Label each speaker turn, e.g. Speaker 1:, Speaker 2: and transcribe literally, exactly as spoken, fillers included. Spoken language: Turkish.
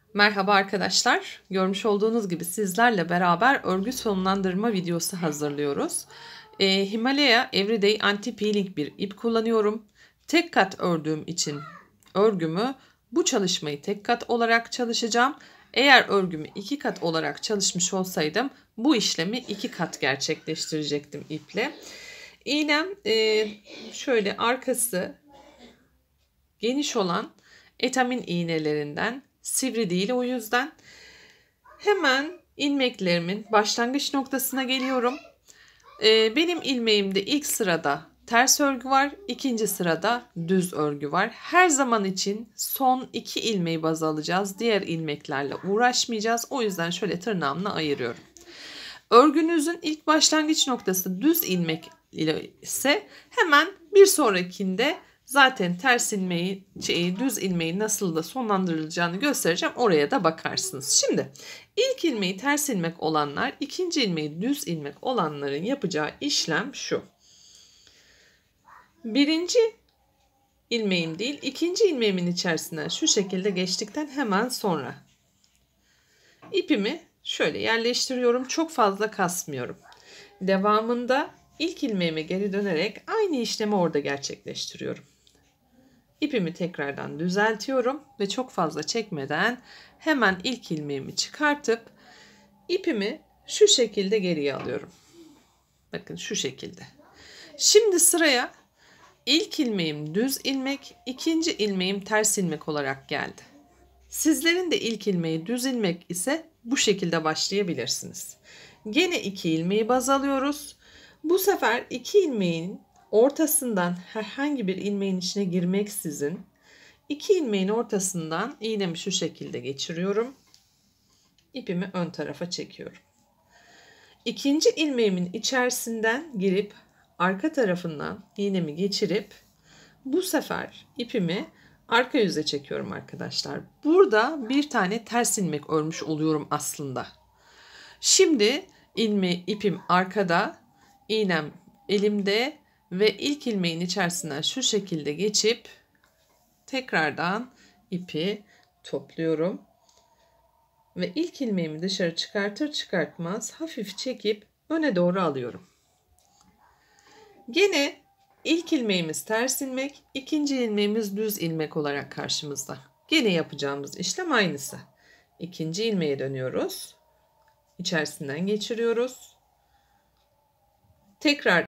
Speaker 1: Merhaba arkadaşlar. Görmüş olduğunuz gibi sizlerle beraber örgü sonlandırma videosu hazırlıyoruz. Ee, Himalaya Everyday Anti Peeling bir ip kullanıyorum. Tek kat ördüğüm için örgümü bu çalışmayı tek kat olarak çalışacağım. Eğer örgümü iki kat olarak çalışmış olsaydım bu işlemi iki kat gerçekleştirecektim iple. İğnem e, şöyle arkası geniş olan etamin iğnelerinden, sivri değil o yüzden. Hemen ilmeklerimin başlangıç noktasına geliyorum. Ee, benim ilmeğimde ilk sırada ters örgü var, ikinci sırada düz örgü var. Her zaman için son iki ilmeği baz alacağız. Diğer ilmeklerle uğraşmayacağız. O yüzden şöyle tırnağımla ayırıyorum. Örgünüzün ilk başlangıç noktası düz ilmek ile ise hemen bir sonrakinde zaten ters ilmeği, şey, düz ilmeği nasıl da sonlandırılacağını göstereceğim. Oraya da bakarsınız. Şimdi ilk ilmeği ters ilmek olanlar, ikinci ilmeği düz ilmek olanların yapacağı işlem şu. Birinci ilmeğim değil, ikinci ilmeğimin içerisinden şu şekilde geçtikten hemen sonra ipimi şöyle yerleştiriyorum. Çok fazla kasmıyorum. Devamında ilk ilmeğime geri dönerek aynı işlemi orada gerçekleştiriyorum. İpimi tekrardan düzeltiyorum ve çok fazla çekmeden hemen ilk ilmeğimi çıkartıp ipimi şu şekilde geriye alıyorum. Bakın şu şekilde. Şimdi sıraya ilk ilmeğim düz ilmek, ikinci ilmeğim ters ilmek olarak geldi. Sizlerin de ilk ilmeği düz ilmek ise bu şekilde başlayabilirsiniz. Gene iki ilmeği baz alıyoruz. Bu sefer iki ilmeğin ortasından herhangi bir ilmeğin içine girmeksizin iki ilmeğin ortasından iğnemi şu şekilde geçiriyorum. İpimi ön tarafa çekiyorum. İkinci ilmeğimin içerisinden girip arka tarafından iğnemi geçirip bu sefer ipimi arka yüze çekiyorum arkadaşlar. Burada bir tane ters ilmek örmüş oluyorum aslında. Şimdi ilme ipim arkada, iğnem elimde ve ilk ilmeğin içerisinden şu şekilde geçip tekrardan ipi topluyorum. Ve ilk ilmeğimi dışarı çıkartır çıkartmaz hafif çekip öne doğru alıyorum. Gene ilk ilmeğimiz ters ilmek, ikinci ilmeğimiz düz ilmek olarak karşımızda. Gene yapacağımız işlem aynısı. İkinci ilmeğe dönüyoruz. İçerisinden geçiriyoruz. Tekrar